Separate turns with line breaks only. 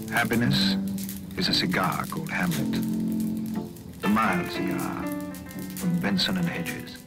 Happiness is a cigar called Hamlet. The mild cigar from Benson and Hedges.